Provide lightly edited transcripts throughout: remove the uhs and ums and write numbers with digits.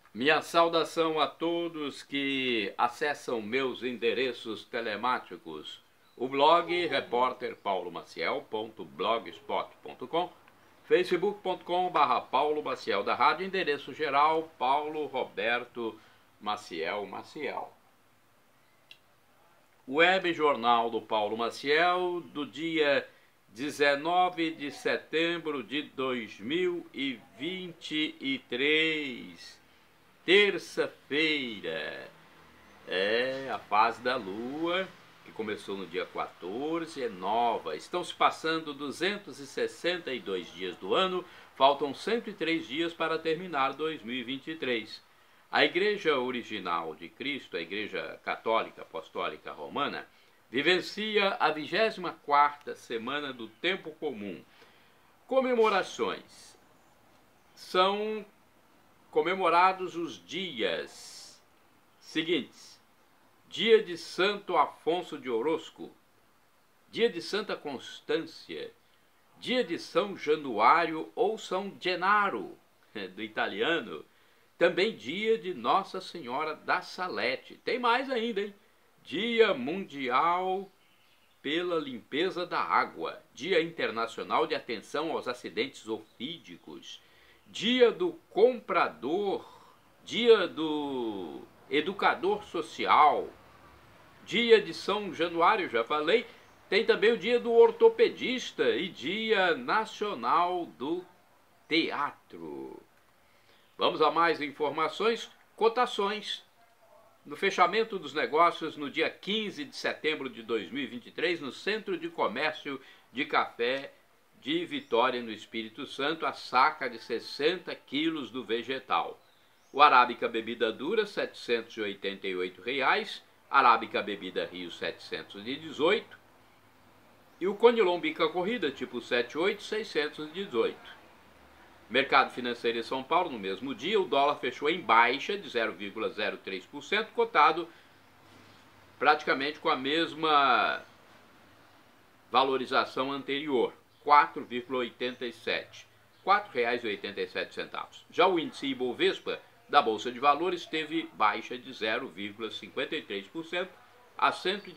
Minha saudação a todos que acessam meus endereços telemáticos. O blog repórterpaulomaciel.blogspot.com, facebook.com/Paulo Maciel da Rádio, endereço geral Paulo Roberto Maciel Maciel. Web Jornal do Paulo Maciel, do dia 19 de setembro de 2023, terça-feira. A fase da Lua, que começou no dia 14, é nova. Estão se passando 262 dias do ano, faltam 103 dias para terminar 2023. A Igreja Original de Cristo, a Igreja Católica Apostólica Romana, vivencia a 24ª semana do Tempo Comum. Comemorações. São comemorados os dias seguintes: dia de Santo Afonso de Orosco, dia de Santa Constância, dia de São Januário ou São Genaro, do italiano, também dia de Nossa Senhora da Salete. Tem mais ainda, hein? Dia Mundial pela Limpeza da Água, Dia Internacional de Atenção aos Acidentes Ofídicos, Dia do Comprador, Dia do Educador Social, Dia de São Januário, já falei. Tem também o Dia do Ortopedista e Dia Nacional do Teatro. Vamos a mais informações. Cotações. No fechamento dos negócios, no dia 15 de setembro de 2023, no Centro de Comércio de Café de Vitória, no Espírito Santo, a saca de 60 quilos do vegetal. O Arábica Bebida Dura, R$ 788, Arábica Bebida Rio, 718, e o Conilon Bica Corrida, tipo 78, 618. Mercado financeiro em São Paulo, no mesmo dia, o dólar fechou em baixa de 0,03%, cotado praticamente com a mesma valorização anterior, R$ 4,87. R$ 4,87. Já o índice Ibovespa da Bolsa de Valores teve baixa de 0,53% a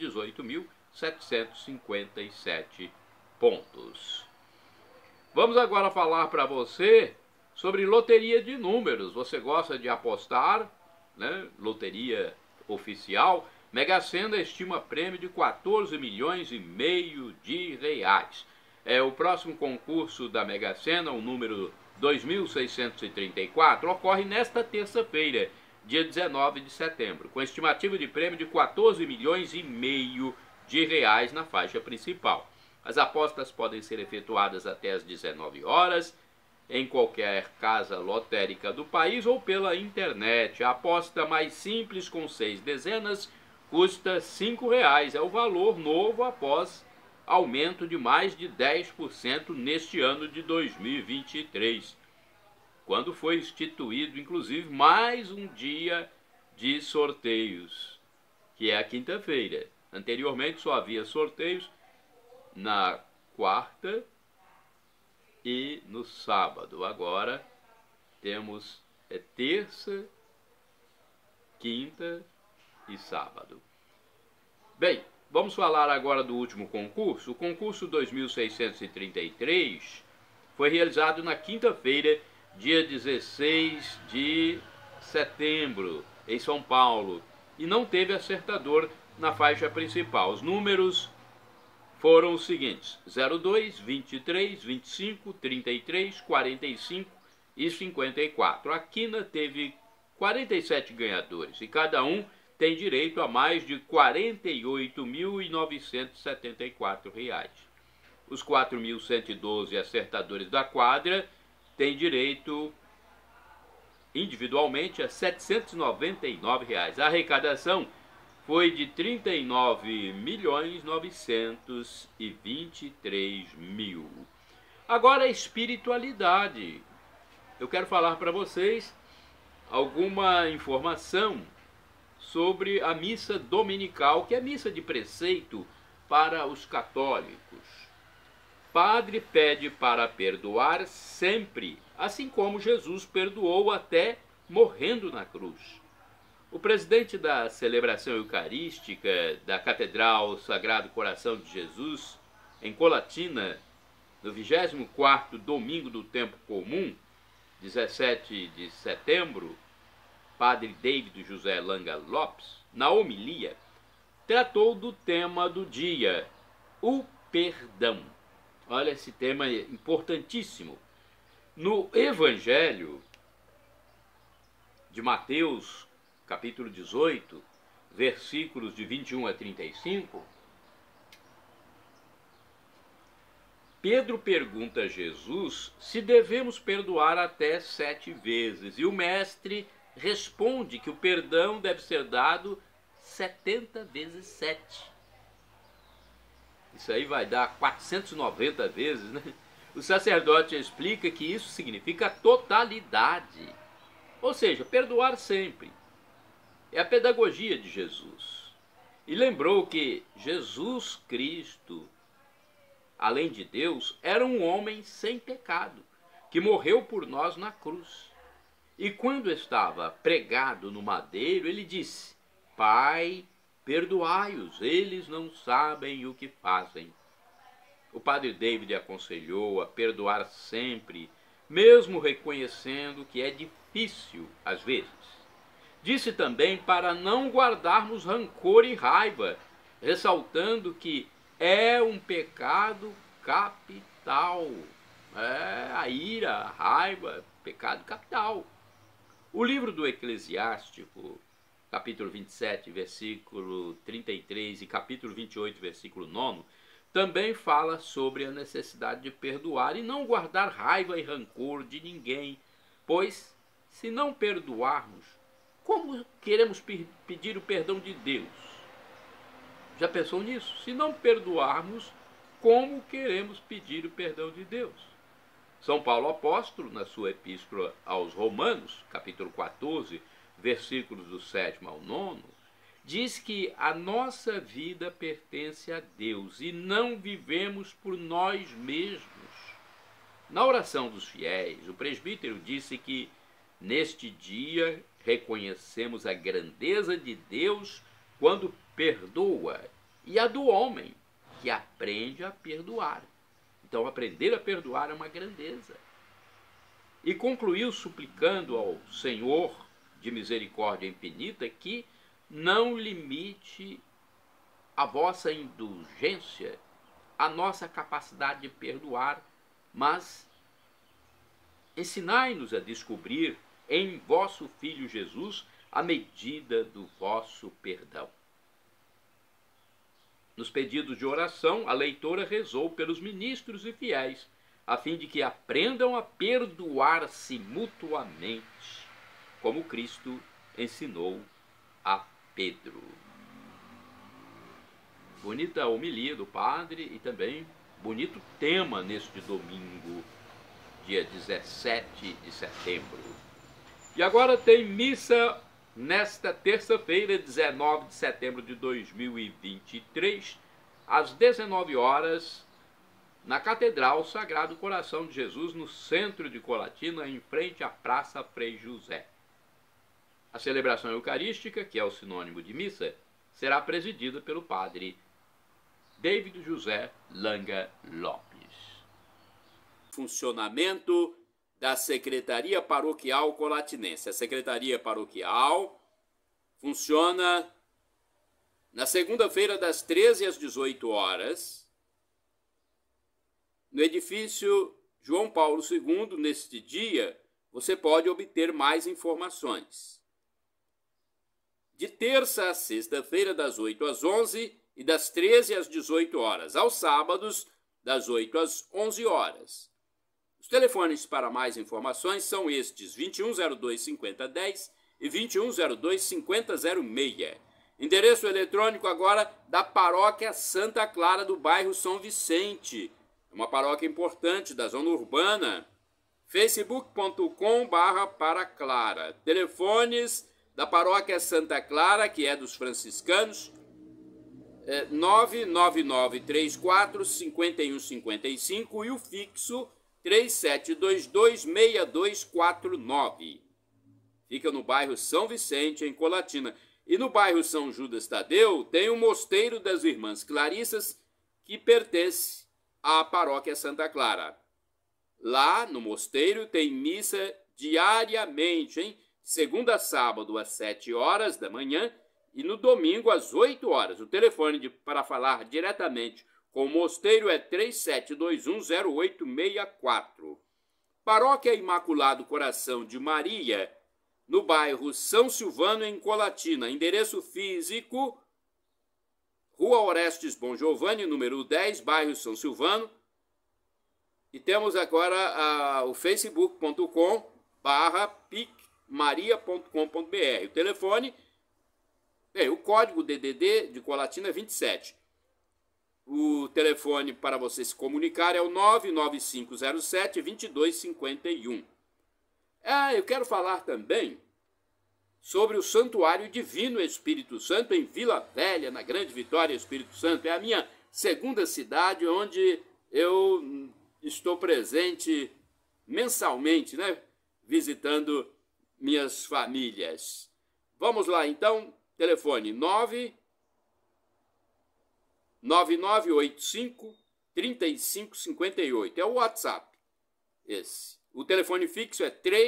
118.757 pontos. Vamos agora falar para você sobre loteria de números. Você gosta de apostar, né? Loteria oficial. Mega Sena estima prêmio de 14 milhões e meio de reais. O próximo concurso da Mega Sena, o número 2634, ocorre nesta terça-feira, dia 19 de setembro, com estimativa de prêmio de 14 milhões e meio de reais na faixa principal. As apostas podem ser efetuadas até às 19 horas, em qualquer casa lotérica do país ou pela internet. A aposta mais simples, com 6 dezenas, custa R$ 5,00. É o valor novo após aumento de mais de 10% neste ano de 2023, quando foi instituído, inclusive, mais um dia de sorteios, que é a quinta-feira. Anteriormente só havia sorteios na quarta e no sábado. Agora temos terça, quinta e sábado. Bem, vamos falar agora do último concurso. O concurso 2633 foi realizado na quinta-feira, dia 16 de setembro, em São Paulo, e não teve acertador na faixa principal. Os números foram os seguintes: 02, 23, 25, 33, 45 e 54. A quina teve 47 ganhadores e cada um tem direito a mais de R$ 48.974. Os 4.112 acertadores da quadra têm direito individualmente a R$ 799. A arrecadação foi de R$ 39.923.000. Agora, a espiritualidade. Eu quero falar para vocês alguma informação sobre a missa dominical, que é a missa de preceito para os católicos. Padre pede para perdoar sempre, assim como Jesus perdoou até morrendo na cruz. O presidente da celebração eucarística da Catedral Sagrado Coração de Jesus, em Colatina, no 24º domingo do tempo comum, 17 de setembro, padre David José Langa Lopes, na homilia, tratou do tema do dia, o perdão. Olha, esse tema é importantíssimo. No Evangelho de Mateus, capítulo 18, versículos de 21 a 35, Pedro pergunta a Jesus se devemos perdoar até 7 vezes. E o mestre responde que o perdão deve ser dado 70 vezes 7. Isso aí vai dar 490 vezes, né? O sacerdote explica que isso significa totalidade. Ou seja, perdoar sempre. É a pedagogia de Jesus. E lembrou que Jesus Cristo, além de Deus, era um homem sem pecado, que morreu por nós na cruz. E quando estava pregado no madeiro, ele disse: Pai, perdoai-os, eles não sabem o que fazem. O padre David aconselhou a perdoar sempre, mesmo reconhecendo que é difícil às vezes. Disse também para não guardarmos rancor e raiva, ressaltando que é um pecado capital. A ira, a raiva, pecado capital. O livro do Eclesiástico, capítulo 27, versículo 33 e capítulo 28, versículo 9, também fala sobre a necessidade de perdoar e não guardar raiva e rancor de ninguém, pois, se não perdoarmos, como queremos pedir o perdão de Deus? Já pensou nisso? Se não perdoarmos, como queremos pedir o perdão de Deus? São Paulo apóstolo, na sua epístola aos Romanos, capítulo 14, versículos do 7º ao 9, diz que a nossa vida pertence a Deus e não vivemos por nós mesmos. Na oração dos fiéis, o presbítero disse que neste dia reconhecemos a grandeza de Deus quando perdoa e a do homem que aprende a perdoar. Então, aprender a perdoar é uma grandeza. E concluiu suplicando ao Senhor de misericórdia infinita que não limite a vossa indulgência, a nossa capacidade de perdoar, mas ensinai-nos a descobrir em vosso Filho Jesus a medida do vosso perdão. Nos pedidos de oração, a leitora rezou pelos ministros e fiéis, a fim de que aprendam a perdoar-se mutuamente, como Cristo ensinou a Pedro. Bonita a homilia do padre e também bonito tema neste domingo, dia 17 de setembro. E agora tem missa nesta terça-feira, 19 de setembro de 2023, às 19 horas, na Catedral Sagrado Coração de Jesus, no centro de Colatina, em frente à Praça Frei José. A celebração eucarística, que é o sinônimo de missa, será presidida pelo padre David José Langa Lopes. Funcionamento da Secretaria Paroquial Colatinense. A Secretaria Paroquial funciona na segunda-feira das 13 às 18 horas, no edifício João Paulo II. Neste dia, você pode obter mais informações. De terça a sexta-feira, das 8 às 11 e das 13 às 18 horas. Aos sábados, das 8 às 11 horas. Os telefones para mais informações são estes: 2102-5010 e 2102-5006. Endereço eletrônico agora da Paróquia Santa Clara do bairro São Vicente. É uma paróquia importante da zona urbana. facebook.com/paraclara. Telefones da Paróquia Santa Clara, que é dos franciscanos, 99934-5155 e o fixo 3722-6249. Fica no bairro São Vicente, em Colatina. E no bairro São Judas Tadeu tem o Mosteiro das Irmãs Clarissas, que pertence à paróquia Santa Clara. Lá no mosteiro tem missa diariamente, hein? Segunda a sábado às 7 horas da manhã e no domingo às 8 horas. O telefone para falar diretamente com o mosteiro é 37210864. Paróquia Imaculado Coração de Maria, no bairro São Silvano, em Colatina. Endereço físico: Rua Orestes Bom Giovanni, número 10, bairro São Silvano. E temos agora o facebook.com/picmaria.com.br. O telefone, o código DDD de Colatina é 27. O telefone para você se comunicar é o 99507-2251. Eu quero falar também sobre o Santuário Divino Espírito Santo em Vila Velha, na Grande Vitória, Espírito Santo. É a minha segunda cidade onde eu estou presente mensalmente, né? Visitando minhas famílias. Vamos lá, então. Telefone 99985-3558. É o WhatsApp. Esse. O telefone fixo é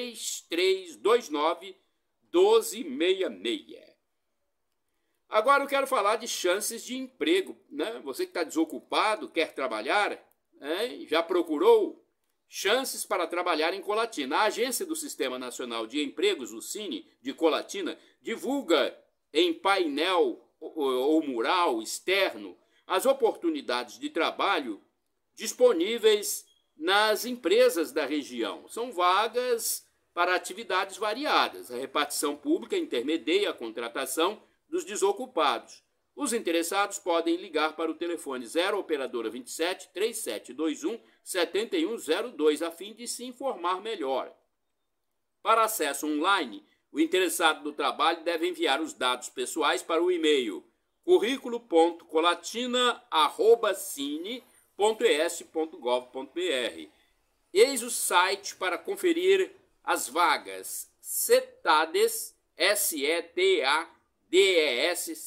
3329-1266. Agora eu quero falar de chances de emprego, né? Você que está desocupado, quer trabalhar, já procurou chances para trabalhar em Colatina. A Agência do Sistema Nacional de Empregos, o Cine, de Colatina, divulga em painel ou mural externo as oportunidades de trabalho disponíveis nas empresas da região. São vagas para atividades variadas. A repartição pública intermedia a contratação dos desocupados. Os interessados podem ligar para o telefone 0 operadora 27 3721 7102 a fim de se informar melhor. Para acesso online, o interessado no trabalho deve enviar os dados pessoais para o e-mail currículo.colatina@cine.es.gov.br. Eis o site para conferir as vagas: Cetades, SETADES,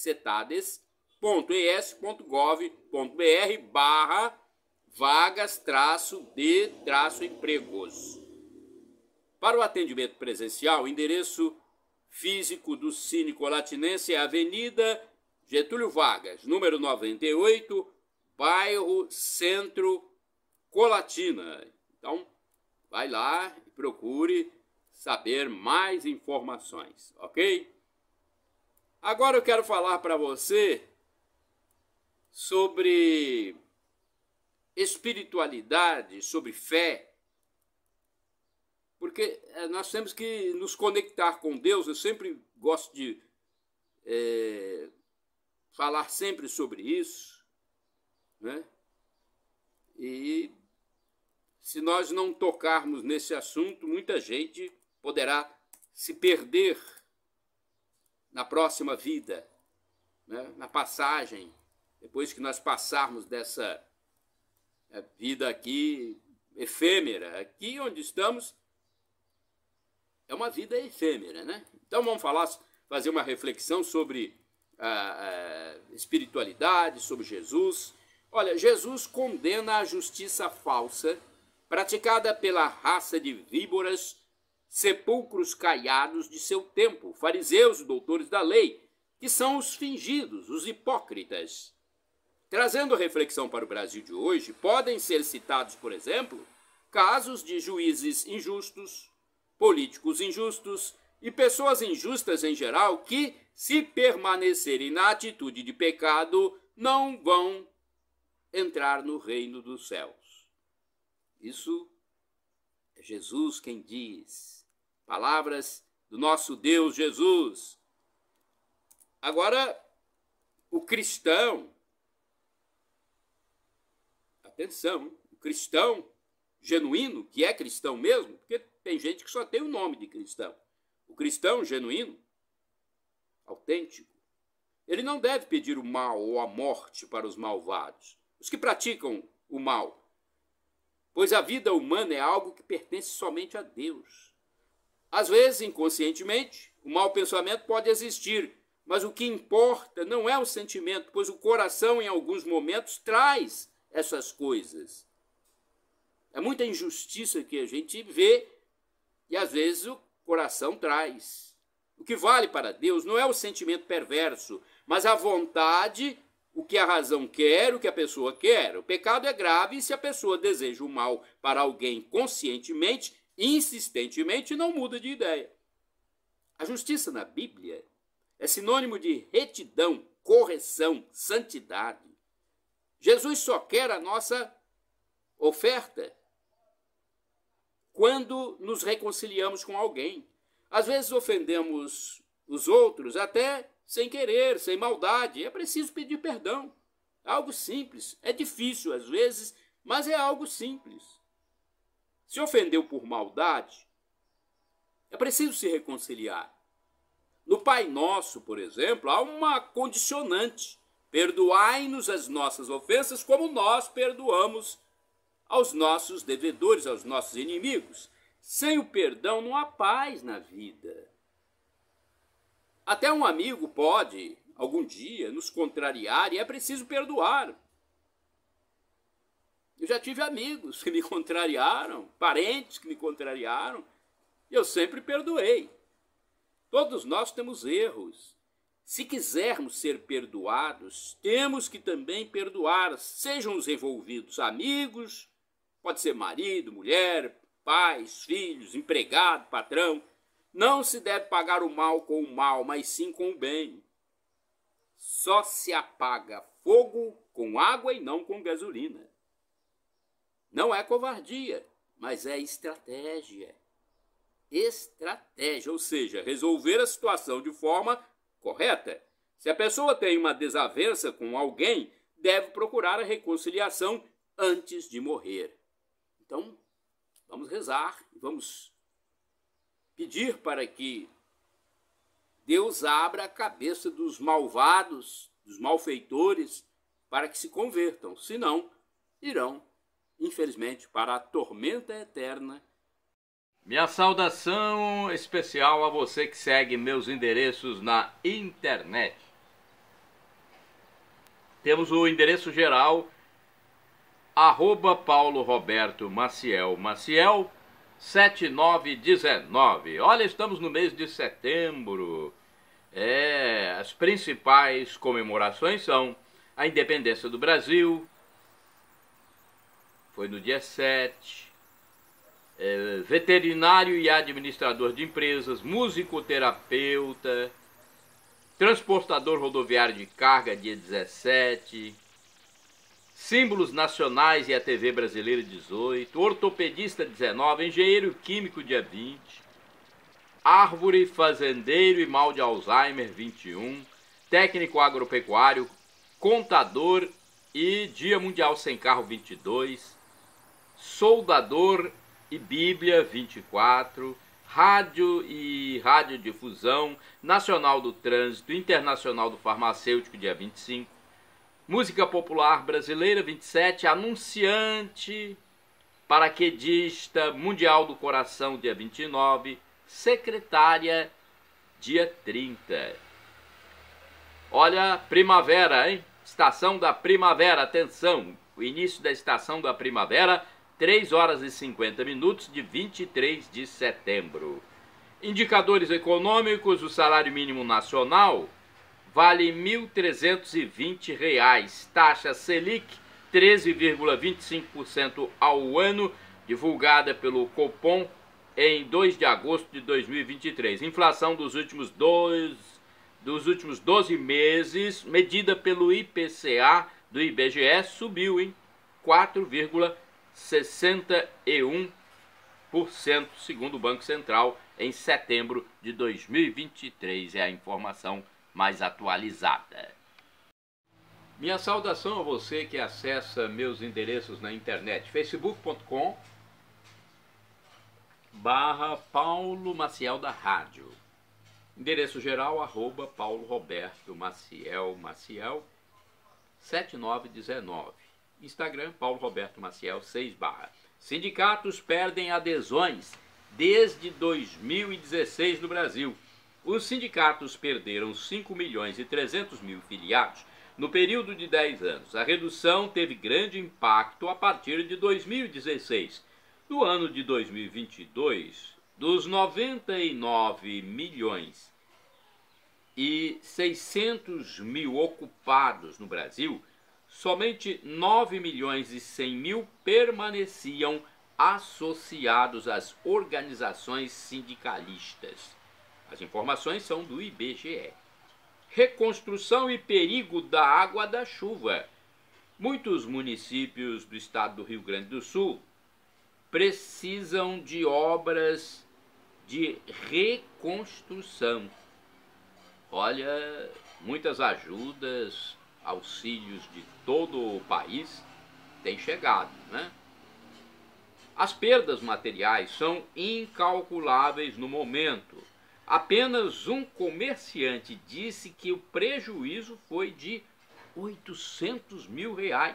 cetades.es.gov.br/vagas-de-empregos. Para o atendimento presencial, o endereço físico do Cine Colatinense é Avenida Getúlio Vargas, número 98, bairro Centro, Colatina. Então, vai lá e procure saber mais informações, ok? Agora eu quero falar para você sobre espiritualidade, sobre fé, porque nós temos que nos conectar com Deus. Eu sempre gosto de falar sempre sobre isso, né? E se nós não tocarmos nesse assunto, muita gente poderá se perder na próxima vida, né? Na passagem, depois que nós passarmos dessa vida aqui efêmera. Aqui onde estamos é uma vida efêmera, né? Então vamos fazer uma reflexão sobre a espiritualidade, sobre Jesus. Olha, Jesus condena a justiça falsa praticada pela raça de víboras, sepulcros caiados de seu tempo, fariseus e doutores da lei, que são os fingidos, os hipócritas. Trazendo reflexão para o Brasil de hoje, podem ser citados, por exemplo, casos de juízes injustos, políticos injustos e pessoas injustas em geral que, se permanecerem na atitude de pecado, não vão entrar no reino dos céus. Isso é Jesus quem diz. Palavras do nosso Deus Jesus. Agora, o cristão, atenção, o cristão genuíno, que é cristão mesmo, porque tem gente que só tem o nome de cristão. O cristão genuíno, autêntico, ele não deve pedir o mal ou a morte para os malvados, os que praticam o mal, pois a vida humana é algo que pertence somente a Deus. Às vezes, inconscientemente, o mau pensamento pode existir, mas o que importa não é o sentimento, pois o coração, em alguns momentos, traz essas coisas. É muita injustiça que a gente vê e, às vezes, o coração traz. O que vale para Deus não é o sentimento perverso, mas a vontade, o que a razão quer, o que a pessoa quer. O pecado é grave e se a pessoa deseja o mal para alguém conscientemente, insistentemente, não muda de ideia. A justiça na Bíblia é sinônimo de retidão, correção, santidade. Jesus só quer a nossa oferta quando nos reconciliamos com alguém. Às vezes ofendemos os outros até sem querer, sem maldade. É preciso pedir perdão. É algo simples. É difícil às vezes, mas é algo simples. Se ofendeu por maldade, é preciso se reconciliar. No Pai Nosso, por exemplo, há uma condicionante. Perdoai-nos as nossas ofensas como nós perdoamos aos nossos devedores, aos nossos inimigos. Sem o perdão não há paz na vida. Até um amigo pode, algum dia, nos contrariar e é preciso perdoar. Eu já tive amigos que me contrariaram, parentes que me contrariaram, e eu sempre perdoei. Todos nós temos erros. Se quisermos ser perdoados, temos que também perdoar, sejam os envolvidos amigos, pode ser marido, mulher, pais, filhos, empregado, patrão. Não se deve pagar o mal com o mal, mas sim com o bem. Só se apaga fogo com água e não com gasolina. Não é covardia, mas é estratégia. Estratégia, ou seja, resolver a situação de forma correta. Se a pessoa tem uma desavença com alguém, deve procurar a reconciliação antes de morrer. Então, vamos rezar, vamos pedir para que Deus abra a cabeça dos malvados, dos malfeitores, para que se convertam. Senão, irão, infelizmente, para a tormenta eterna. Minha saudação especial a você que segue meus endereços na internet. Temos o endereço geral @PauloRobertoMaciel 7919. Olha, estamos no mês de setembro. As principais comemorações são a independência do Brasil, foi no dia 7. Veterinário e administrador de empresas, musicoterapeuta, transportador rodoviário de carga, dia 17, símbolos nacionais e a TV brasileira, 18, ortopedista, 19, engenheiro químico, dia 20, árvore, fazendeiro e mal de Alzheimer, 21, técnico agropecuário, contador e dia mundial sem carro, 22, soldador e Bíblia, 24, rádio e radiodifusão, nacional do trânsito, internacional do farmacêutico, dia 25, música popular brasileira, 27, anunciante, paraquedista, mundial do coração, dia 29, secretária, dia 30. Olha, primavera, hein? Estação da primavera, atenção, o início da estação da primavera, 3 horas e 50 minutos de 23 de setembro. Indicadores econômicos, o salário mínimo nacional vale R$ 1.320. Taxa Selic, 13,25% ao ano, divulgada pelo Copom em 2 de agosto de 2023. Inflação dos últimos 12 meses, medida pelo IPCA do IBGE, subiu em 4,61%, segundo o Banco Central, em setembro de 2023. É a informação mais atualizada. Minha saudação a você que acessa meus endereços na internet, facebook.com/Paulo Maciel da Rádio. Endereço geral, @Paulo Roberto Maciel 7919. Instagram, Paulo Roberto Maciel 6 /. Sindicatos perdem adesões desde 2016 no Brasil. Os sindicatos perderam 5.300.000 filiados no período de 10 anos. A redução teve grande impacto a partir de 2016. No ano de 2022, dos 99.600.000 ocupados no Brasil, somente 9.100.000 permaneciam associados às organizações sindicalistas. As informações são do IBGE. Reconstrução e perigo da água da chuva. Muitos municípios do estado do Rio Grande do Sul precisam de obras de reconstrução. Olha, muitas ajudas, auxílios de todo o país têm chegado, né? As perdas materiais são incalculáveis no momento. Apenas um comerciante disse que o prejuízo foi de R$800 mil.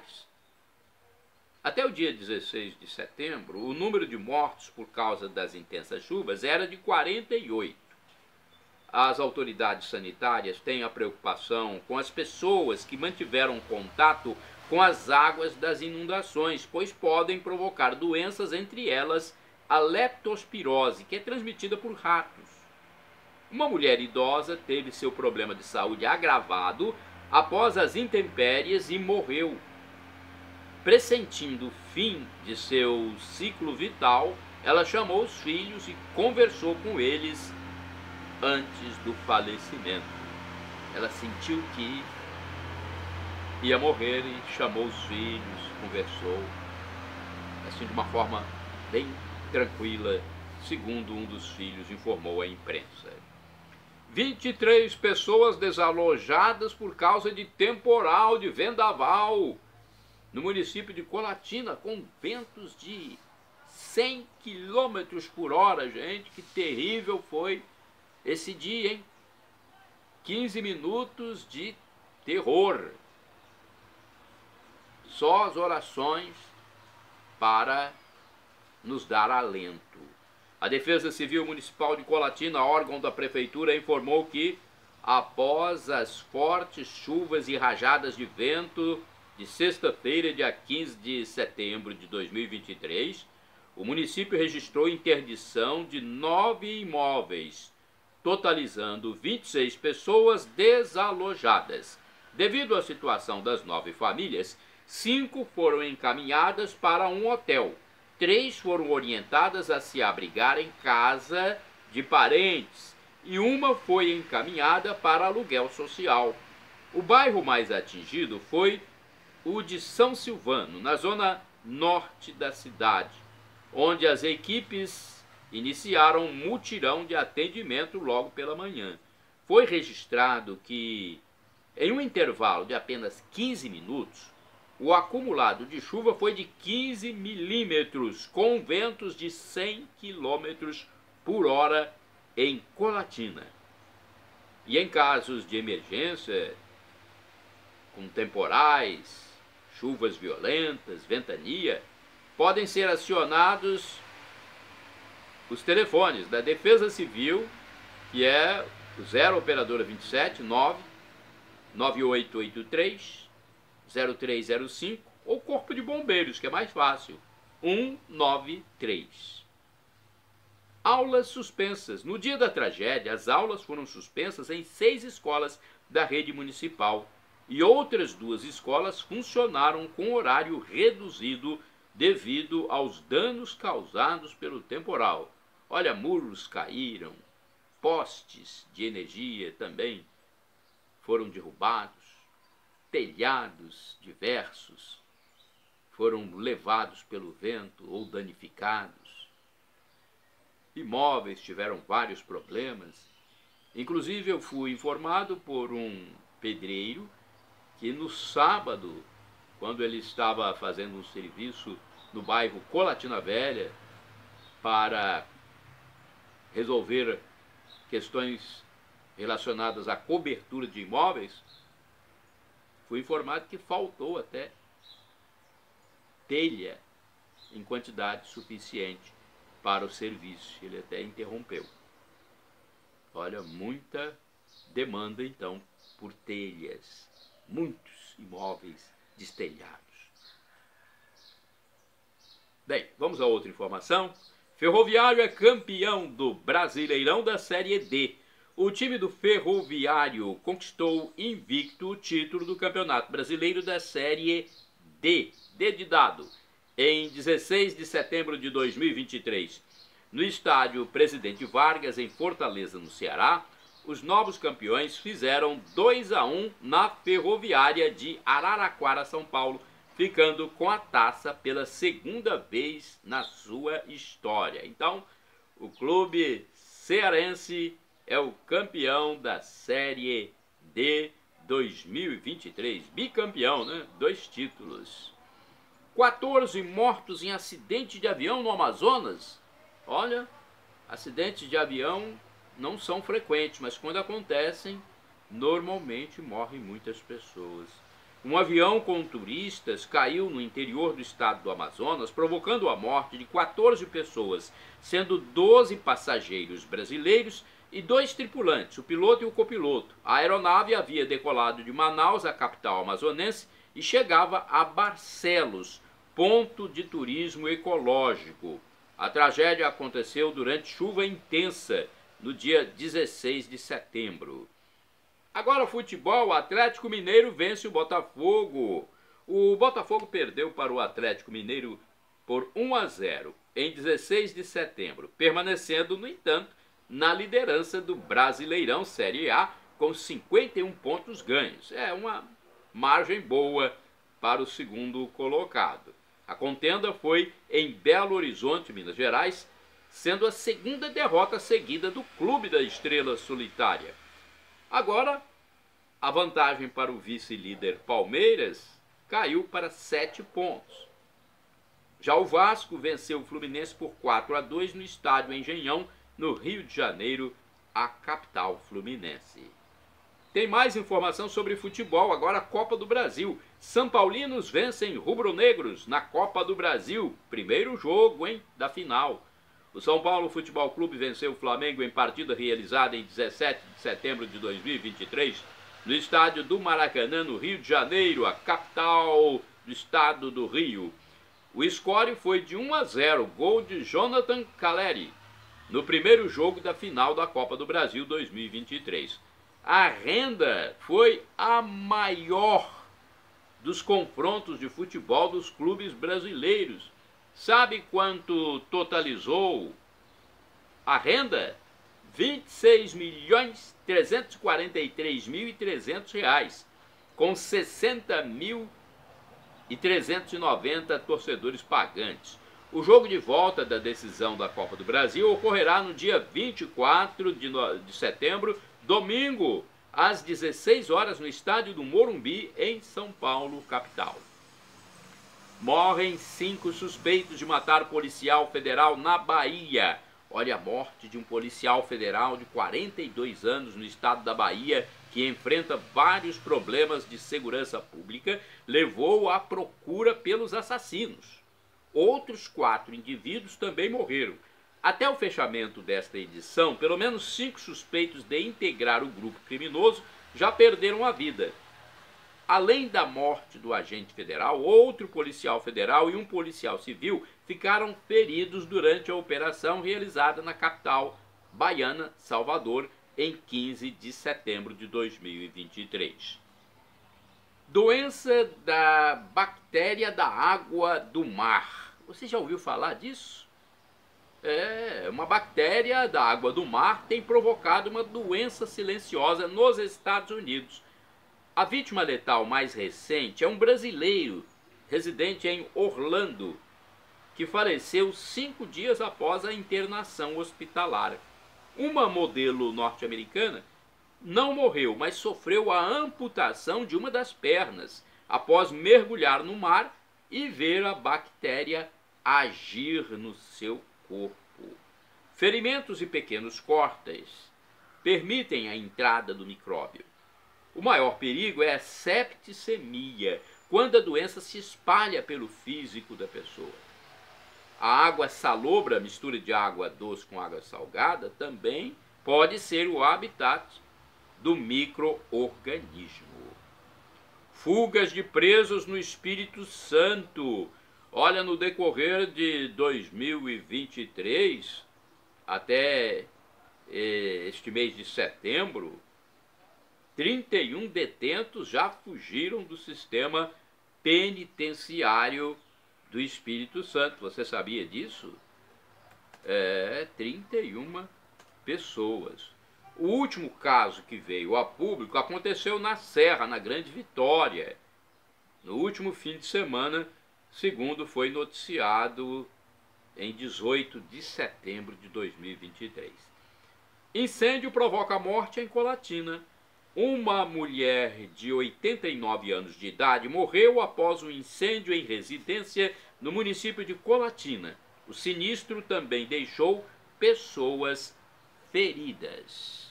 Até o dia 16 de setembro, o número de mortos por causa das intensas chuvas era de 48. As autoridades sanitárias têm a preocupação com as pessoas que mantiveram contato com as águas das inundações, pois podem provocar doenças, entre elas a leptospirose, que é transmitida por ratos. Uma mulher idosa teve seu problema de saúde agravado após as intempéries e morreu. Pressentindo o fim de seu ciclo vital, ela chamou os filhos e conversou com eles antes do falecimento. Ela sentiu que ia morrer e chamou os filhos, conversou, assim de uma forma bem tranquila, segundo um dos filhos informou à imprensa. 23 pessoas desalojadas por causa de temporal de vendaval no município de Colatina, com ventos de 100 km por hora, gente. Que terrível foi esse dia, hein? 15 minutos de terror. Só as orações para nos dar alento. A Defesa Civil Municipal de Colatina, órgão da Prefeitura, informou que, após as fortes chuvas e rajadas de vento de sexta-feira, dia 15 de setembro de 2023, o município registrou interdição de 9 imóveis, totalizando 26 pessoas desalojadas. Devido à situação das 9 famílias, 5 foram encaminhadas para um hotel. 3 foram orientadas a se abrigar em casa de parentes e uma foi encaminhada para aluguel social. O bairro mais atingido foi o de São Silvano, na zona norte da cidade, onde as equipes iniciaram um mutirão de atendimento logo pela manhã. Foi registrado que, em um intervalo de apenas 15 minutos, o acumulado de chuva foi de 15 milímetros, com ventos de 100 km por hora em Colatina. E em casos de emergência, com temporais, chuvas violentas, ventania, podem ser acionados os telefones da Defesa Civil, que é o 0 operadora 27 9 9883 0305, ou Corpo de Bombeiros, que é mais fácil, 193. Aulas suspensas. No dia da tragédia, as aulas foram suspensas em 6 escolas da rede municipal e outras 2 escolas funcionaram com horário reduzido devido aos danos causados pelo temporal. Olha, muros caíram, postes de energia também foram derrubados, telhados diversos foram levados pelo vento ou danificados. Imóveis tiveram vários problemas. Inclusive, eu fui informado por um pedreiro que no sábado, quando ele estava fazendo um serviço no bairro Colatina Velha para resolver questões relacionadas à cobertura de imóveis, fui informado que faltou até telha em quantidade suficiente. para o serviço. Ele até interrompeu. Olha, muita demanda então por telhas, muitos imóveis destelhados. Bem, vamos a outra informação. Ferroviário é campeão do Brasileirão da Série D. O time do Ferroviário conquistou invicto o título do Campeonato Brasileiro da Série D, D de dado, em 16 de setembro de 2023. No estádio Presidente Vargas, em Fortaleza, no Ceará, os novos campeões fizeram 2-1 na Ferroviária de Araraquara, São Paulo, ficando com a taça pela segunda vez na sua história. Então, o clube cearense é o campeão da Série D 2023. Bicampeão, né? 2 títulos. 14 mortos em acidente de avião no Amazonas. Olha, acidentes de avião não são frequentes, mas quando acontecem, normalmente morrem muitas pessoas. Um avião com turistas caiu no interior do estado do Amazonas, provocando a morte de 14 pessoas, sendo 12 passageiros brasileiros e 2 tripulantes, o piloto e o copiloto. A aeronave havia decolado de Manaus, a capital amazonense, e chegava a Barcelos, ponto de turismo ecológico. A tragédia aconteceu durante chuva intensa, no dia 16 de setembro. Agora, futebol, o Atlético Mineiro vence o Botafogo. O Botafogo perdeu para o Atlético Mineiro por 1-0 em 16 de setembro, permanecendo, no entanto, na liderança do Brasileirão Série A com 51 pontos ganhos. É uma margem boa para o segundo colocado. A contenda foi em Belo Horizonte, Minas Gerais, sendo a segunda derrota seguida do Clube da Estrela Solitária. Agora, a vantagem para o vice-líder Palmeiras caiu para 7 pontos. Já o Vasco venceu o Fluminense por 4-2 no estádio Engenhão, no Rio de Janeiro, a capital fluminense. Tem mais informação sobre futebol, agora a Copa do Brasil. São Paulinos vencem rubro-negros na Copa do Brasil. Primeiro jogo, da final. O São Paulo Futebol Clube venceu o Flamengo em partida realizada em 17 de setembro de 2023, no estádio do Maracanã, no Rio de Janeiro, a capital do estado do Rio. O score foi de 1-0, gol de Jonathan Caleri, no primeiro jogo da final da Copa do Brasil 2023. A renda foi a maior dos confrontos de futebol dos clubes brasileiros. Sabe quanto totalizou a renda? R$ 26.343.300, com 60.390 torcedores pagantes. O jogo de volta da decisão da Copa do Brasil ocorrerá no dia 24 de setembro, domingo, às 16 horas, no estádio do Morumbi, em São Paulo, capital. Morrem 5 suspeitos de matar policial federal na Bahia. Olha, a morte de um policial federal de 42 anos no estado da Bahia, que enfrenta vários problemas de segurança pública, levou à procura pelos assassinos. Outros 4 indivíduos também morreram. Até o fechamento desta edição, pelo menos 5 suspeitos de integrar o grupo criminoso já perderam a vida. Além da morte do agente federal, outro policial federal e um policial civil ficaram feridos durante a operação realizada na capital baiana, Salvador, em 15 de setembro de 2023. Doença da bactéria da água do mar. Você já ouviu falar disso? Uma bactéria da água do mar tem provocado uma doença silenciosa nos Estados Unidos. A vítima letal mais recente é um brasileiro residente em Orlando, que faleceu 5 dias após a internação hospitalar. Uma modelo norte-americana não morreu, mas sofreu a amputação de uma das pernas após mergulhar no mar e ver a bactéria agir no seu corpo. Ferimentos e pequenos cortes permitem a entrada do micróbio. O maior perigo é a septicemia, quando a doença se espalha pelo físico da pessoa. A água salobra, mistura de água doce com água salgada, também pode ser o habitat do micro-organismo. Fugas de presos no Espírito Santo. Olha, no decorrer de 2023, até este mês de setembro, 31 detentos já fugiram do sistema penitenciário do Espírito Santo. Você sabia disso? 31 pessoas. O último caso que veio a público aconteceu na Serra, na Grande Vitória, no último fim de semana, segundo foi noticiado em 18 de setembro de 2023. Incêndio provoca morte em Colatina. Uma mulher de 89 anos de idade morreu após um incêndio em residência no município de Colatina. O sinistro também deixou pessoas feridas.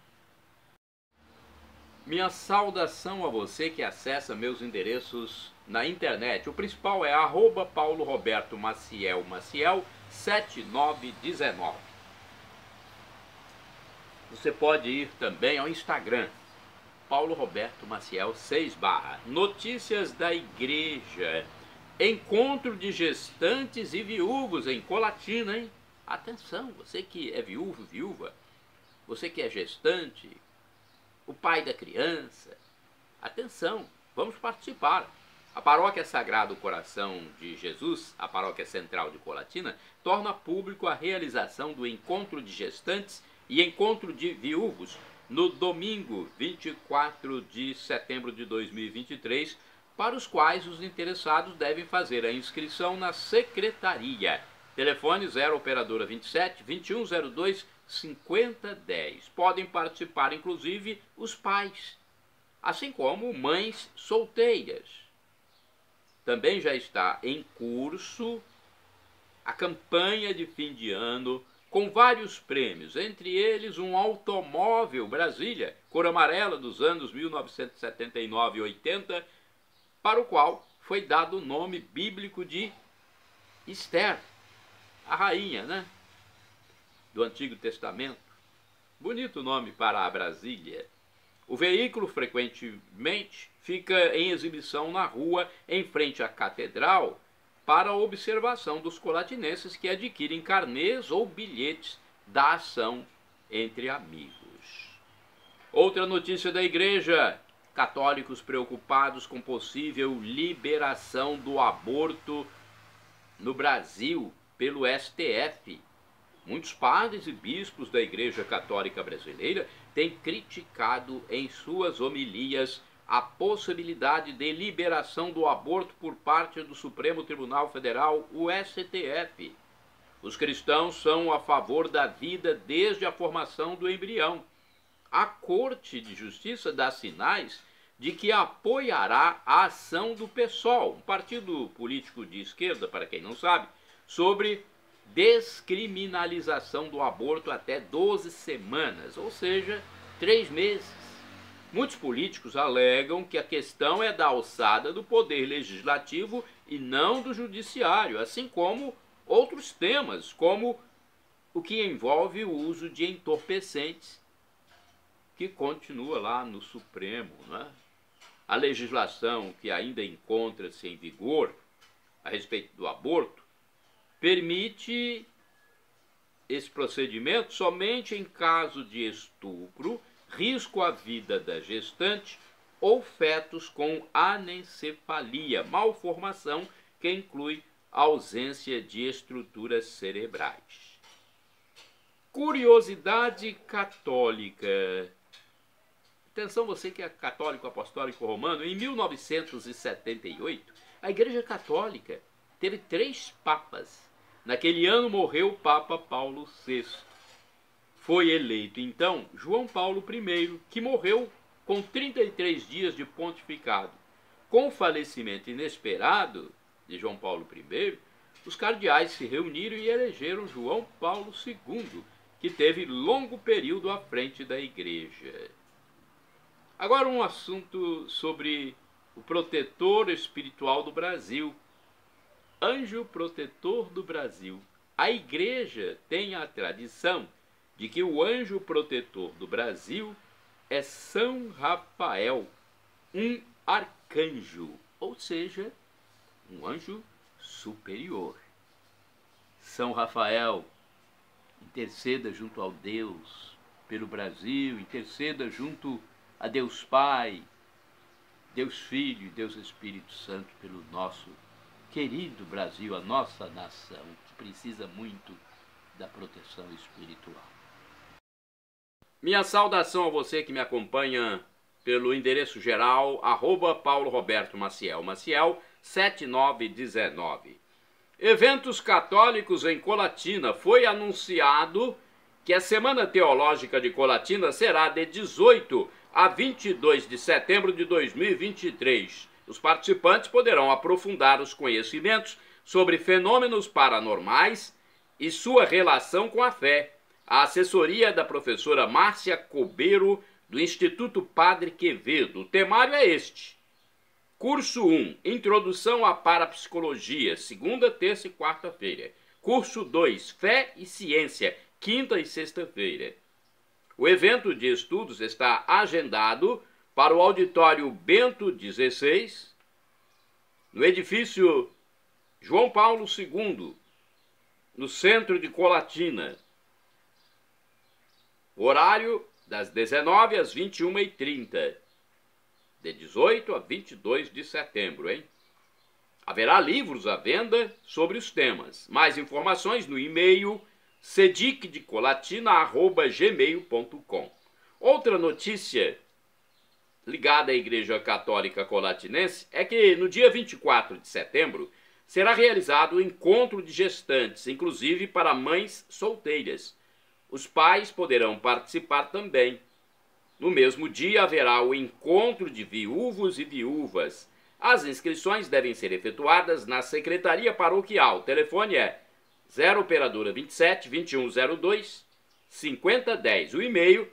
Minha saudação a você que acessa meus endereços na internet. O principal é @PauloRobertoMaciel7919. Você pode ir também ao Instagram, Paulo Roberto Maciel 6 /. Notícias da igreja. Encontro de gestantes e viúvos em Colatina, hein? Atenção, você que é viúvo, viúva, você que é gestante, o pai da criança, atenção, vamos participar. A Paróquia Sagrado Coração de Jesus, a Paróquia Central de Colatina, torna público a realização do Encontro de Gestantes e Encontro de Viúvos no domingo 24 de setembro de 2023, para os quais os interessados devem fazer a inscrição na secretaria. Telefone 0 operadora 27 2102 5010. Podem participar inclusive os pais, assim como mães solteiras. Também já está em curso a campanha de fim de ano com vários prêmios, entre eles um automóvel Brasília, cor amarela dos anos 1979 e 80, para o qual foi dado o nome bíblico de Esther, a rainha, né, do Antigo Testamento. Bonito nome para a Brasília. O veículo frequentemente fica em exibição na rua em frente à catedral para a observação dos colatinenses que adquirem carnês ou bilhetes da ação entre amigos. Outra notícia da igreja: católicos preocupados com possível liberação do aborto no Brasil pelo STF. Muitos padres e bispos da Igreja Católica Brasileira têm criticado em suas homilias a possibilidade de liberação do aborto por parte do Supremo Tribunal Federal, o STF. Os cristãos são a favor da vida desde a formação do embrião. A Corte de Justiça dá sinais de que apoiará a ação do PSOL, um partido político de esquerda, para quem não sabe, sobre descriminalização do aborto até 12 semanas, ou seja, 3 meses. Muitos políticos alegam que a questão é da alçada do poder legislativo e não do judiciário, assim como outros temas, como o que envolve o uso de entorpecentes, que continua lá no Supremo, né? A legislação que ainda encontra-se em vigor a respeito do aborto permite esse procedimento somente em caso de estupro, risco à vida da gestante ou fetos com anencefalia, malformação que inclui ausência de estruturas cerebrais. Curiosidade católica. Atenção, você que é católico apostólico romano, em 1978, a Igreja Católica teve 3 papas. Naquele ano morreu o Papa Paulo VI. Foi eleito, então, João Paulo I, que morreu com 33 dias de pontificado. Com o falecimento inesperado de João Paulo I, os cardeais se reuniram e elegeram João Paulo II, que teve longo período à frente da Igreja. Agora um assunto sobre o protetor espiritual do Brasil. anjo protetor do Brasil. A Igreja tem a tradição de que o anjo protetor do Brasil é São Rafael, um arcanjo, ou seja, um anjo superior. São Rafael, interceda junto ao Deus pelo Brasil, interceda junto a Deus Pai, Deus Filho e Deus Espírito Santo pelo nosso querido Brasil, a nossa nação, que precisa muito da proteção espiritual. Minha saudação a você que me acompanha pelo endereço geral, @Paulo Roberto Maciel, Maciel 7919. Eventos católicos em Colatina. Foi anunciado que a Semana Teológica de Colatina será de 18 a 22 de setembro de 2023. Os participantes poderão aprofundar os conhecimentos sobre fenômenos paranormais e sua relação com a fé. A assessoria da professora Márcia Cobeiro, do Instituto Padre Quevedo. O temário é este. Curso 1, Introdução à Parapsicologia, segunda, terça e quarta-feira. Curso 2, Fé e Ciência, quinta e sexta-feira. O evento de estudos está agendado para o auditório Bento XVI, no edifício João Paulo II, no centro de Colatina. O horário das 19 às 21h30, de 18 a 22 de setembro, hein? Haverá livros à venda sobre os temas. Mais informações no e-mail cedicdecolatina@gmail.com. Outra notícia ligada à Igreja Católica Colatinense é que no dia 24 de setembro será realizado o encontro de gestantes, inclusive para mães solteiras. Os pais poderão participar também. No mesmo dia haverá o encontro de viúvos e viúvas. As inscrições devem ser efetuadas na Secretaria Paroquial. O telefone é 0 operadora 27 2102 5010. O e-mail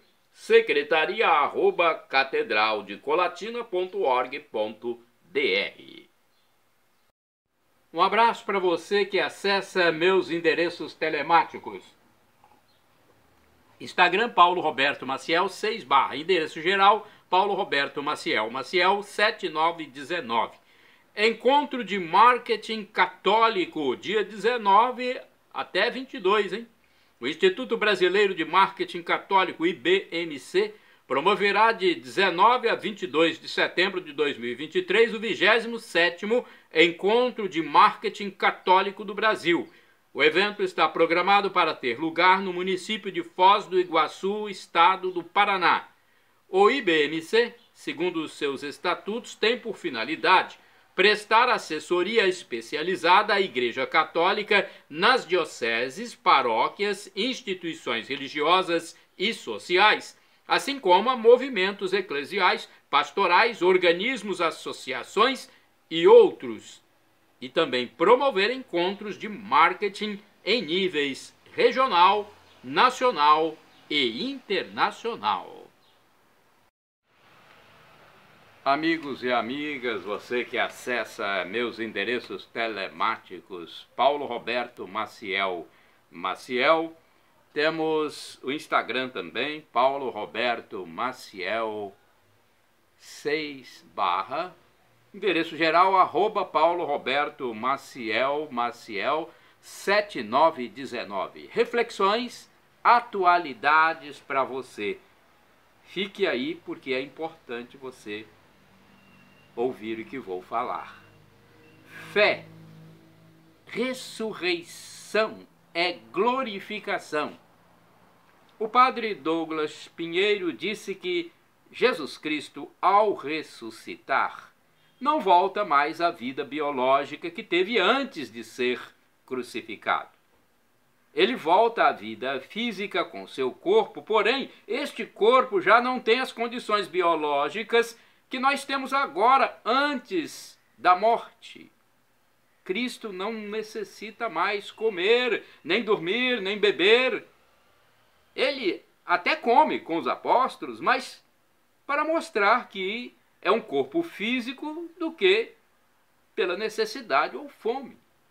secretaria@catedraldecolatina.org.br. Um abraço para você que acessa meus endereços telemáticos. Instagram, Paulo Roberto Maciel, 6/. Endereço geral, Paulo Roberto Maciel, Maciel 7919. Encontro de Marketing Católico, dia 19 até 22, hein? O Instituto Brasileiro de Marketing Católico, IBMC, promoverá de 19 a 22 de setembro de 2023 o 27º Encontro de Marketing Católico do Brasil. O evento está programado para ter lugar no município de Foz do Iguaçu, estado do Paraná. O IBMC, segundo os seus estatutos, tem por finalidade prestar assessoria especializada à Igreja Católica nas dioceses, paróquias, instituições religiosas e sociais, assim como a movimentos eclesiais, pastorais, organismos, associações e outros, e também promover encontros de marketing em níveis regional, nacional e internacional. Amigos e amigas, você que acessa meus endereços telemáticos, Paulo Roberto Maciel, Maciel. Temos o Instagram também, Paulo Roberto Maciel 6/. Endereço geral, @Paulo Roberto Maciel, Maciel 7919. Reflexões, atualidades para você. Fique aí porque é importante você ouvir o que vou falar. Fé, ressurreição é glorificação. O padre Douglas Pinheiro disse que Jesus Cristo, ao ressuscitar, não volta mais à vida biológica que teve antes de ser crucificado. Ele volta à vida física com seu corpo, porém, este corpo já não tem as condições biológicas que nós temos agora, antes da morte. Cristo não necessita mais comer, nem dormir, nem beber. Ele até come com os apóstolos, mas para mostrar que é um corpo físico do que pela necessidade ou fome.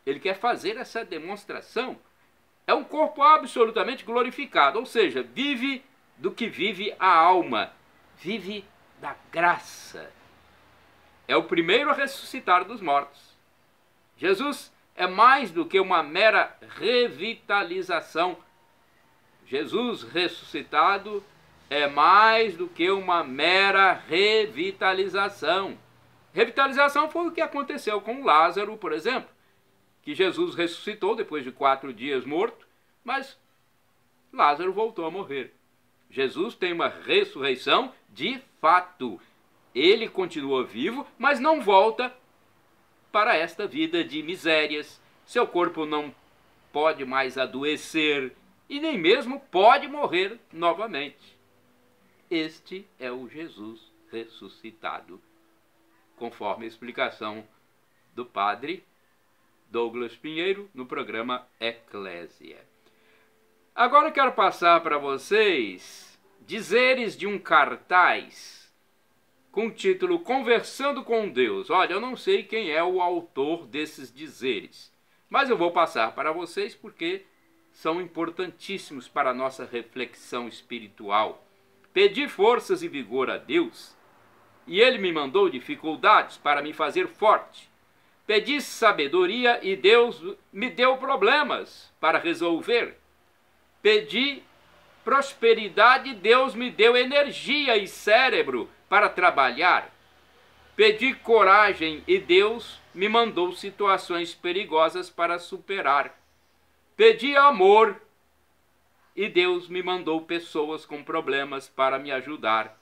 Ele quer fazer essa demonstração. É um corpo absolutamente glorificado, ou seja, vive do que vive a alma, vive da graça. É o primeiro a ressuscitar dos mortos. Jesus é mais do que uma mera revitalização. Jesus ressuscitado é mais do que uma mera revitalização. Revitalização foi o que aconteceu com Lázaro, por exemplo, que Jesus ressuscitou depois de 4 dias morto, mas Lázaro voltou a morrer. Jesus tem uma ressurreição de fato. Ele continua vivo, mas não volta para esta vida de misérias. Seu corpo não pode mais adoecer e nem mesmo pode morrer novamente. Este é o Jesus ressuscitado, conforme a explicação do padre Douglas Pinheiro no programa Eclésia. Agora eu quero passar para vocês dizeres de um cartaz com o título Conversando com Deus. Olha, eu não sei quem é o autor desses dizeres, mas eu vou passar para vocês porque são importantíssimos para a nossa reflexão espiritual. Pedi forças e vigor a Deus, e Ele me mandou dificuldades para me fazer forte. Pedi sabedoria e Deus me deu problemas para resolver. Pedi prosperidade e Deus me deu energia e cérebro para trabalhar. Pedi coragem e Deus me mandou situações perigosas para superar. Pedi amor e Deus me mandou pessoas com problemas para me ajudar.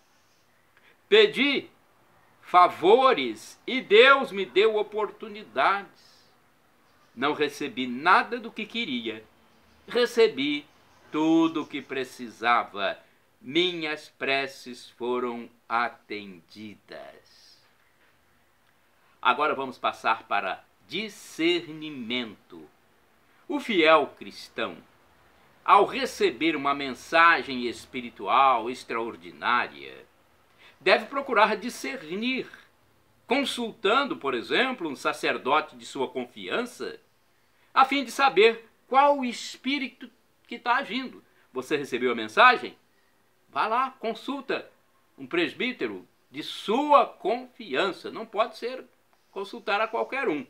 Pedi favores e Deus me deu oportunidades. Não recebi nada do que queria. Recebi tudo o que precisava. Minhas preces foram atendidas. Agora vamos passar para discernimento. O fiel cristão, ao receber uma mensagem espiritual extraordinária, deve procurar discernir, consultando, por exemplo, um sacerdote de sua confiança, a fim de saber qual o espírito que está agindo. Você recebeu a mensagem? Vá lá, consulta um presbítero de sua confiança. Não pode ser consultar a qualquer um.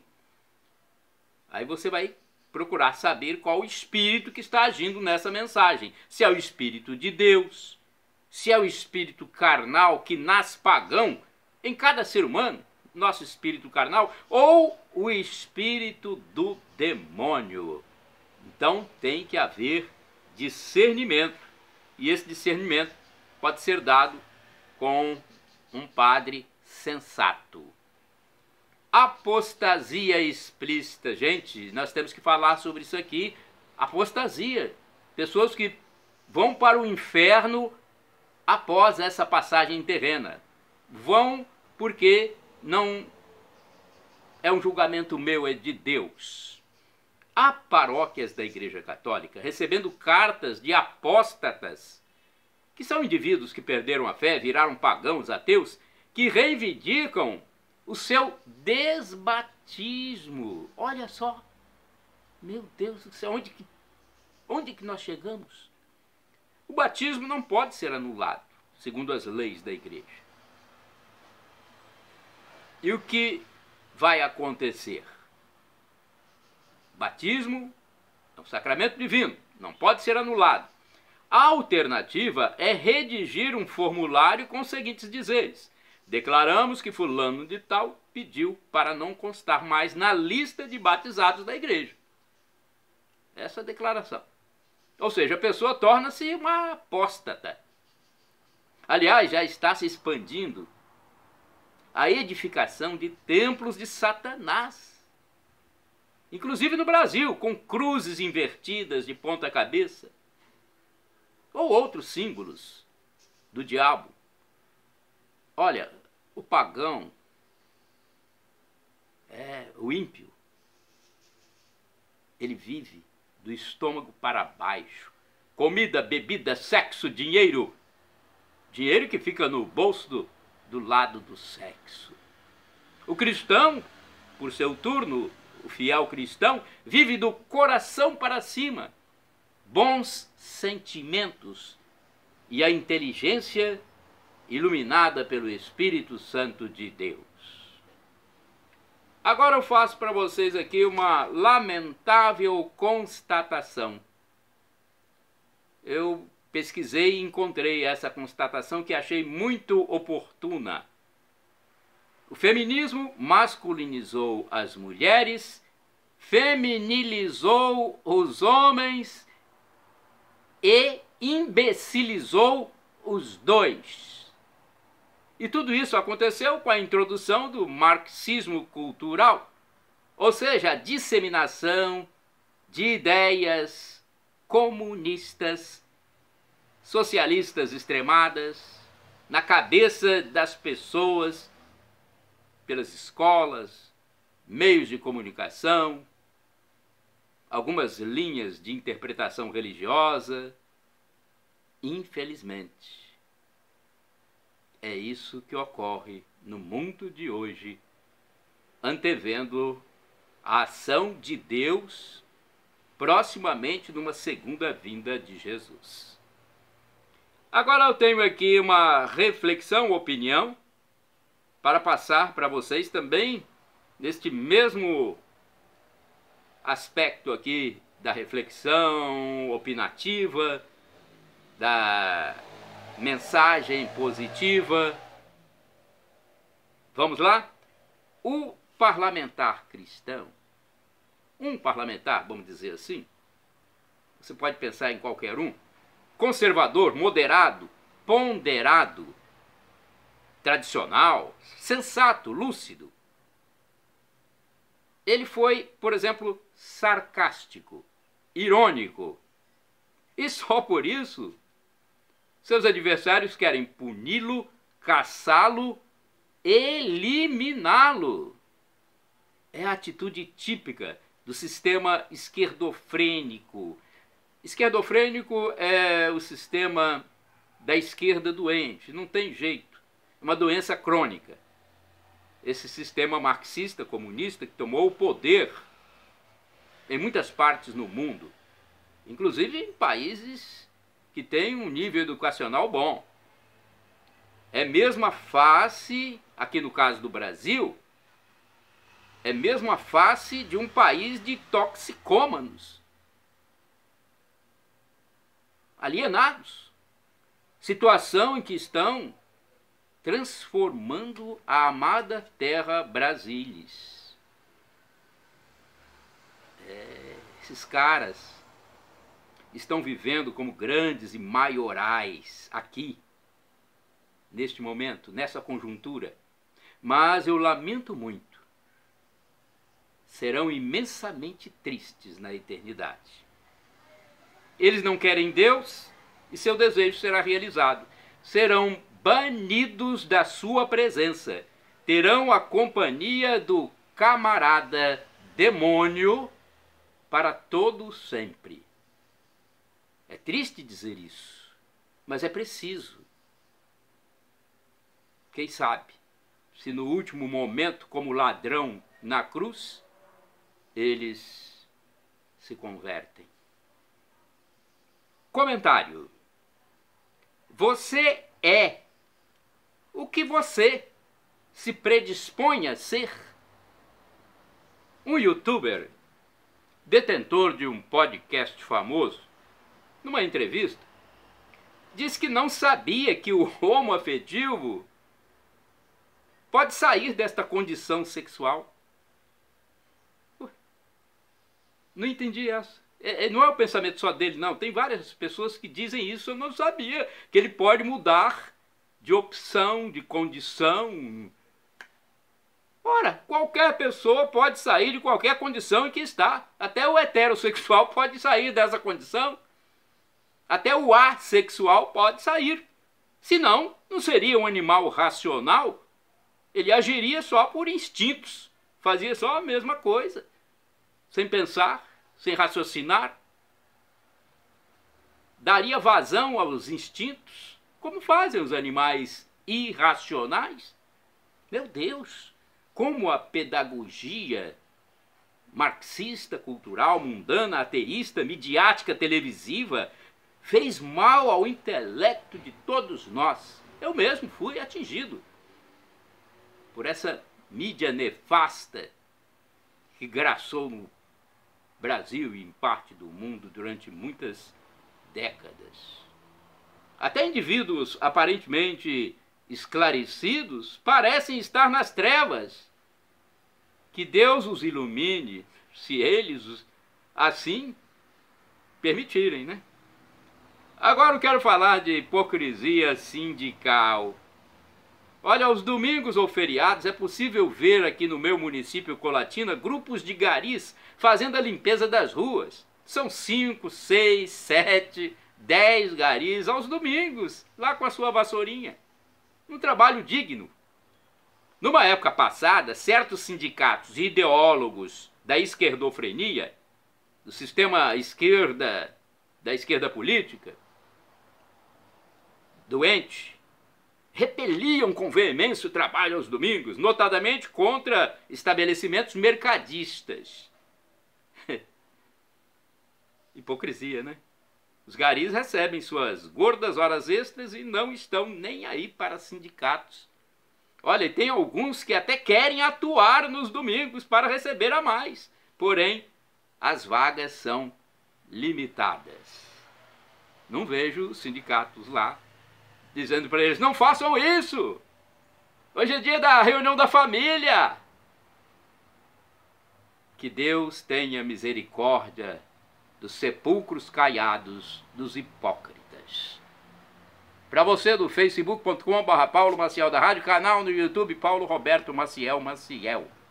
Aí você vai procurar saber qual o espírito que está agindo nessa mensagem. Se é o espírito de Deus, se é o espírito carnal que nasce pagão em cada ser humano, nosso espírito carnal, ou o espírito do demônio. Então tem que haver discernimento, e esse discernimento pode ser dado com um padre sensato. Apostasia explícita. Gente, nós temos que falar sobre isso aqui. Apostasia. Pessoas que vão para o inferno após essa passagem terrena. Vão porque não é um julgamento meu, é de Deus. Há paróquias da Igreja Católica recebendo cartas de apóstatas, que são indivíduos que perderam a fé, viraram pagãos, ateus, que reivindicam o seu desbatismo. Olha só, meu Deus do céu, onde que nós chegamos? O batismo não pode ser anulado, segundo as leis da Igreja. E o que vai acontecer? Batismo é um sacramento divino, não pode ser anulado. A alternativa é redigir um formulário com os seguintes dizeres: declaramos que fulano de tal pediu para não constar mais na lista de batizados da igreja. Essa declaração. Ou seja, a pessoa torna-se uma apóstata. Aliás, já está se expandindo a edificação de templos de Satanás. Inclusive no Brasil, com cruzes invertidas de ponta cabeça, ou outros símbolos do diabo. Olha, o pagão, o ímpio, ele vive do estômago para baixo. Comida, bebida, sexo, dinheiro. Dinheiro que fica no bolso do lado do sexo. O cristão, por seu turno, o fiel cristão, vive do coração para cima, bons sentimentos e a inteligência iluminada pelo Espírito Santo de Deus. Agora eu faço para vocês aqui uma lamentável constatação. Eu pesquisei e encontrei essa constatação que achei muito oportuna. O feminismo masculinizou as mulheres, feminilizou os homens e imbecilizou os dois. E tudo isso aconteceu com a introdução do marxismo cultural, ou seja, a disseminação de ideias comunistas, socialistas extremadas, na cabeça das pessoas, pelas escolas, meios de comunicação, algumas linhas de interpretação religiosa. Infelizmente, é isso que ocorre no mundo de hoje, antevendo a ação de Deus proximamente numa segunda vinda de Jesus. Agora eu tenho aqui uma reflexão, opinião, para passar para vocês também neste mesmo aspecto aqui da reflexão opinativa, da mensagem positiva. Vamos lá? O parlamentar cristão, um parlamentar, vamos dizer assim, você pode pensar em qualquer um, conservador, moderado, ponderado, tradicional, sensato, lúcido. Ele foi, por exemplo, sarcástico, irônico. E só por isso, seus adversários querem puni-lo, caçá-lo, eliminá-lo. É a atitude típica do sistema esquerdofrênico. Esquerdofrênico é o sistema da esquerda doente, não tem jeito. É uma doença crônica. Esse sistema marxista, comunista, que tomou o poder em muitas partes no mundo, inclusive em países que têm um nível educacional bom. É mesmo a face, aqui no caso do Brasil, é mesmo a face de um país de toxicômanos, alienados, situação em que estão transformando a amada terra Brasilis. Esses caras estão vivendo como grandes e maiorais aqui, neste momento, nessa conjuntura. Mas eu lamento muito, serão imensamente tristes na eternidade. Eles não querem Deus e seu desejo será realizado. Serão banidos da sua presença. Terão a companhia do camarada demônio para todo sempre. É triste dizer isso, mas é preciso. Quem sabe, se no último momento, como ladrão na cruz, eles se convertem. Comentário. Você é o que você se predispõe a ser. Um youtuber, detentor de um podcast famoso, numa entrevista, disse que não sabia que o homoafetivo pode sair desta condição sexual. Não entendi essa. Não é o pensamento só dele, não. Tem várias pessoas que dizem isso. Eu não sabia que ele pode mudar de opção, de condição. Ora, qualquer pessoa pode sair de qualquer condição em que está. Até o heterossexual pode sair dessa condição. Até o assexual pode sair. Senão, não seria um animal racional. Ele agiria só por instintos. Fazia só a mesma coisa. Sem pensar, sem raciocinar. Daria vazão aos instintos, como fazem os animais irracionais. Meu Deus, como a pedagogia marxista, cultural, mundana, ateísta, midiática, televisiva, fez mal ao intelecto de todos nós. Eu mesmo fui atingido por essa mídia nefasta que graçou no Brasil e em parte do mundo durante muitas décadas. Até indivíduos aparentemente esclarecidos parecem estar nas trevas. Que Deus os ilumine, se eles assim permitirem, né? Agora eu quero falar de hipocrisia sindical. Olha, aos domingos ou feriados é possível ver aqui no meu município Colatina grupos de garis fazendo a limpeza das ruas. São 5, 6, 7, 10 garis aos domingos, lá com a sua vassourinha. Um trabalho digno. Numa época passada, certos sindicatos e ideólogos da esquerdofrenia, do sistema da esquerda política, doente, repeliam com veemência o trabalho aos domingos, notadamente contra estabelecimentos mercadistas. Hipocrisia, né? Os garis recebem suas gordas horas extras e não estão nem aí para sindicatos. Olha, tem alguns que até querem atuar nos domingos para receber a mais. Porém, as vagas são limitadas. Não vejo os sindicatos lá dizendo para eles, não façam isso! Hoje é dia da reunião da família! Que Deus tenha misericórdia dos sepulcros caiados dos hipócritas. Para você do facebook.com/Paulo Maciel da Rádio, canal no YouTube Paulo Roberto Maciel Maciel.